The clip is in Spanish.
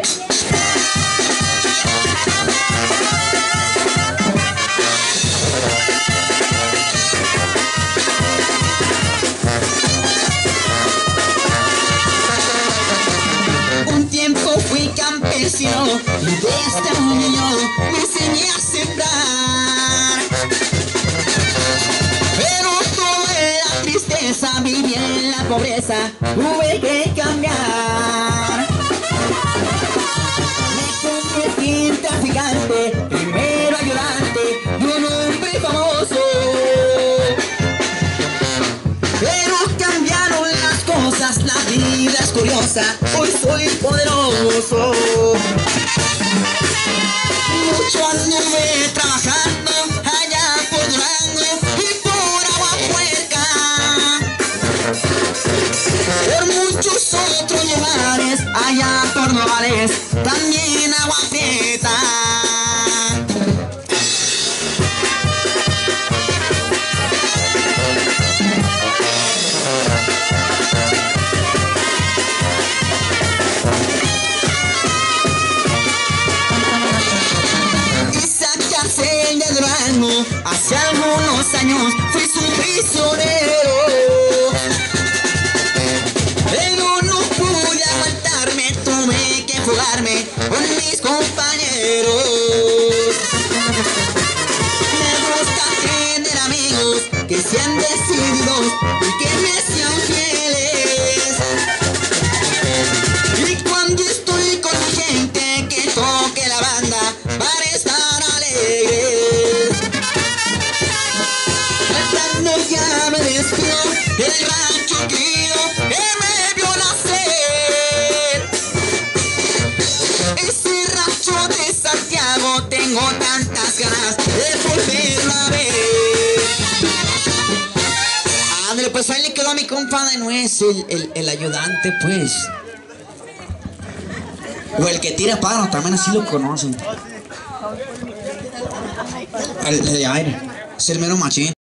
Un tiempo fui campesino y desde un niño me enseñé a sembrar. Pero tuve la tristeza, viví en la pobreza, tuve que cambiar. Me convertí en traficante, primero ayudante de un hombre famoso. Pero cambiaron las cosas, la vida es curiosa, hoy soy poderoso. Mucho anduve trabajando allá por Durango y por Aguapuerca, por muchos otros lugares, allá por Nogales, también Agua Prieta. Hace algunos años fui su prisionero, pero no pude aguantarme, tuve que fugarme con mis compañeros. Me gusta tener amigos que sean decididos y que me sean fieles. Y cuando estoy con mi gente, que toque la banda para estar alegre. Ya me despido del rancho querido que me vio nacer. Ese rancho de Santiago tengo tantas ganas de volverlo a ver. Ándale, pues ahí le quedó a mi compadre, no es el ayudante, pues. O el que tira paro, también así lo conocen. El de aire, es el mero machín.